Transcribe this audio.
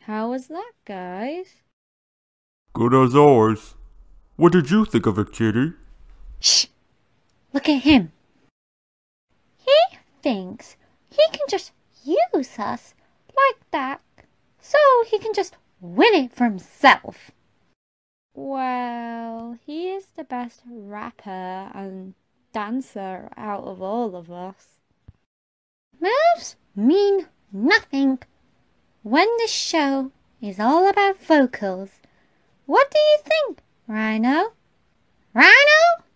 How was that, guys? Good as ours. What did you think of it, Kitty? Shh! Look at him. He thinks he can just use us like that, so he can just win it for himself. Well, he is the best rapper and dancer out of all of us. Moves mean nothing when the show is all about vocals. What do you think, Rhino? Rhino?